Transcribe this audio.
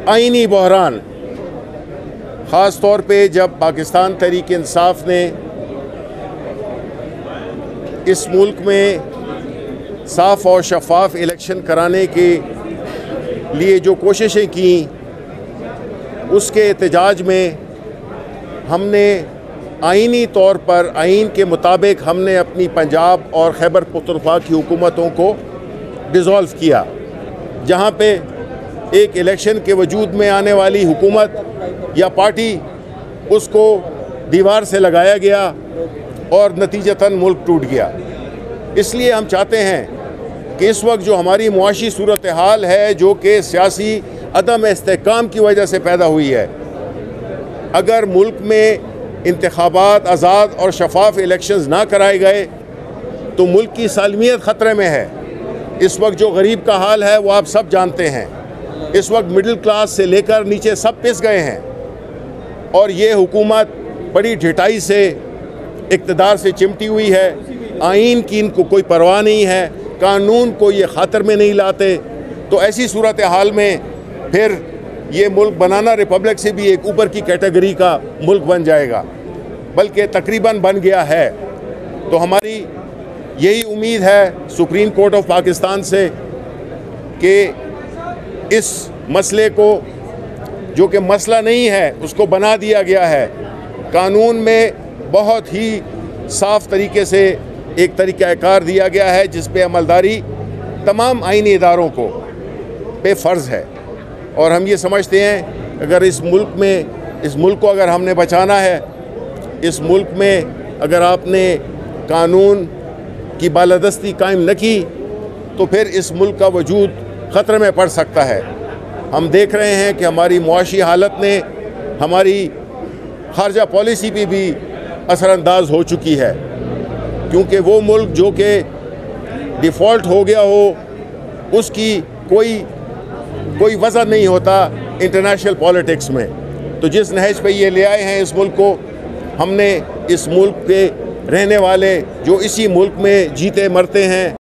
आईनी बहरान, ख़ास तौर पे जब पाकिस्तान तहरीक इंसाफ ने इस मुल्क में साफ़ और शफाफ इलेक्शन कराने के लिए जो कोशिशें की, उसके एहतजाज में हमने आईनी तौर पर आइन के मुताबिक हमने अपनी पंजाब और खैबर पख्तूनख्वा की हुकूमतों को डिज़ोल्व किया, जहाँ पे एक इलेक्शन के वजूद में आने वाली हुकूमत या पार्टी उसको दीवार से लगाया गया और नतीजतन मुल्क टूट गया। इसलिए हम चाहते हैं कि इस वक्त जो हमारी मुआशी सूरत हाल है, जो कि सियासी अदम इस्तेहकाम की वजह से पैदा हुई है, अगर मुल्क में इंतखाबात आज़ाद और शफाफ इलेक्शंस ना कराए गए तो मुल्क की सालमियत ख़तरे में है। इस वक्त जो गरीब का हाल है वो आप सब जानते हैं। इस वक्त मिडिल क्लास से लेकर नीचे सब पिस गए हैं और ये हुकूमत बड़ी ढिठाई से इक़्तिदार से चिमटी हुई है। आइन की इनको कोई परवाह नहीं है, कानून को ये खातर में नहीं लाते। तो ऐसी सूरत हाल में फिर ये मुल्क बनाना रिपब्लिक से भी एक ऊपर की कैटेगरी का मुल्क बन जाएगा, बल्कि तकरीबन बन गया है। तो हमारी यही उम्मीद है सुप्रीम कोर्ट ऑफ पाकिस्तान से कि इस मसले को, जो कि मसला नहीं है, उसको बना दिया गया है। कानून में बहुत ही साफ तरीके से एक तरीक़ाकार दिया गया है जिस पे अमलदारी तमाम आईनी इदारों को पे फ़र्ज़ है। और हम ये समझते हैं अगर इस मुल्क को अगर हमने बचाना है, इस मुल्क में अगर आपने कानून की बालादस्ती कायम न की तो फिर इस मुल्क का वजूद ख़तरे में पड़ सकता है। हम देख रहे हैं कि हमारी मुआशी हालत ने हमारी खारजा पॉलिसी पे भी असरअंदाज हो चुकी है, क्योंकि वो मुल्क जो कि डिफ़ॉल्ट हो गया हो उसकी कोई वज़न नहीं होता इंटरनेशनल पॉलिटिक्स में। तो जिस नहज पे ये ले आए हैं इस मुल्क को, हमने इस मुल्क के रहने वाले जो इसी मुल्क में जीते मरते हैं